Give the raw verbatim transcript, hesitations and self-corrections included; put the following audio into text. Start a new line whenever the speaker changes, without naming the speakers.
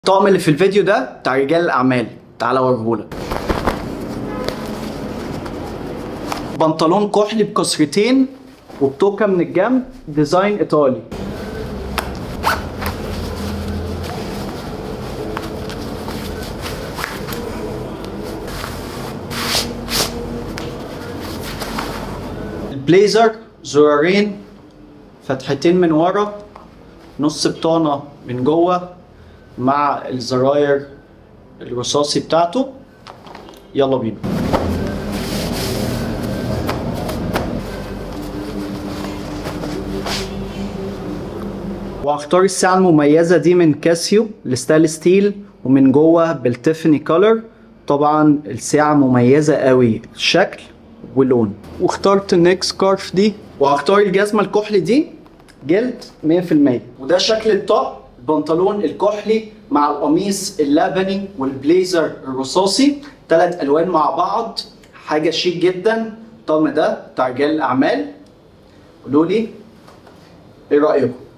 الطقم اللي في الفيديو ده بتاع رجال الاعمال، تعالى اوريهولك. بنطلون كحلي بكسرتين وبتوكه من الجنب، ديزاين ايطالي. البليزر زرارين، فتحتين من ورا، نص بطانه من جوه مع الزراير الرصاصي بتاعته. يلا بينا. وهختار الساعة المميزة دي من كاسيو الستايل ستيل، ومن جوه بالتيفاني كولر. طبعا الساعة مميزة قوي الشكل واللون. واخترت النيك سكارف دي، وهختار الجزمة الكحلي دي جلد مية في المية. وده شكل الطقم، البنطلون الكحلي مع القميص اللبني والبليزر الرصاصي، ثلاث الوان مع بعض، حاجه شيك جدا. الطقم ده بتاع رجال الاعمال، قولوا لي ايه رايكم؟